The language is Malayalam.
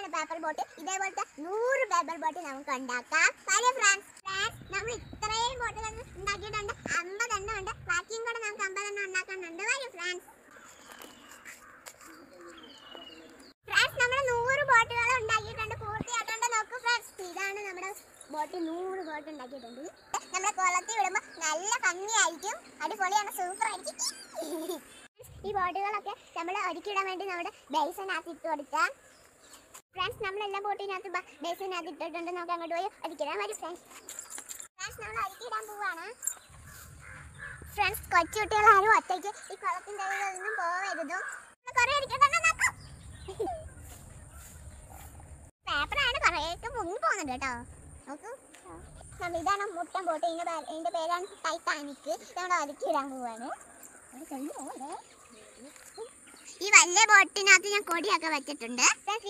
പേപ്പർ ബോട്ട് ഇതേപോലത്തെ 100 പേപ്പർ ബോട്ട് നമുക്ക് ഉണ്ടാക്കാം. നമ്മൾ ഇത്രയും ബോട്ടുകൾ ഉണ്ടാക്കിയിട്ടുണ്ട്. 50 എണ്ണം ഉണ്ട്. ബാക്കിയും കൂടെ നമുക്ക് 50 എണ്ണം ഉണ്ടാക്കാനുണ്ട്. വരും ഫ്രണ്ട്സ്. നമ്മൾ 100 ബോട്ടുകൾ ഉണ്ടാക്കിയിട്ടുണ്ട്. പൂർത്തിയാക്കേണ്ട നോക്കൂ ഫ്രണ്ട്സ്. ഇതാണ് നമ്മുടെ ബോട്ട്. 100 ബോട്ട് ഉണ്ടാക്കിയിട്ടുണ്ട്. നമ്മുടെ കുളത്തിൽ വിടുമ്പോൾ നല്ല ഭംഗിയായിരിക്കും. അടിപൊളിയാണ്, സൂപ്പർ ആയിരിക്കും. ഈ ബോട്ടുകളൊക്കെ നമ്മൾ ഒരുക്കിയിടാൻ വേണ്ടി നമ്മുടെ ബേസിനകത്ത് ഇട്ട് കൊടുക്കാം. ഫ്രണ്ട്സ് നമ്മളെല്ലാം ബോട്ടിനകത്ത് ബേസിനകത്ത് ഇട്ടിട്ടുണ്ട്. നമുക്ക് അങ്ങോട്ട് പോയി ഒരുക്കിടാൻ വരും ഫ്രണ്ട്സ്. നമ്മൾ ഒരുക്കിയിടാൻ പോവാണ് ഫ്രണ്ട്സ്. കൊച്ചുകുട്ടികൾ ആരും ഒറ്റയ്ക്ക് ഈ കുളത്തിൻ്റെ നിന്നും പോവരുതും. കുറേ ഒരുക്കിയിട്ടുണ്ടോ നോക്കാം. പേപ്പറാണ് കുറേയൊക്കെ പൊങ്ങി പോകുന്നുണ്ട് കേട്ടോ. നോക്കൂ, ഇതാണ് മുട്ടൻ ബോട്ട്. ഇതിൻ്റെ പേരാണ് ടൈറ്റാനിക്. നമ്മൾ ഒരുക്കിയിടാൻ പോവാണ്. ഈ വലിയ ബോട്ടിനകത്ത് ഞാൻ കൊടിയൊക്കെ വെച്ചിട്ടുണ്ട്.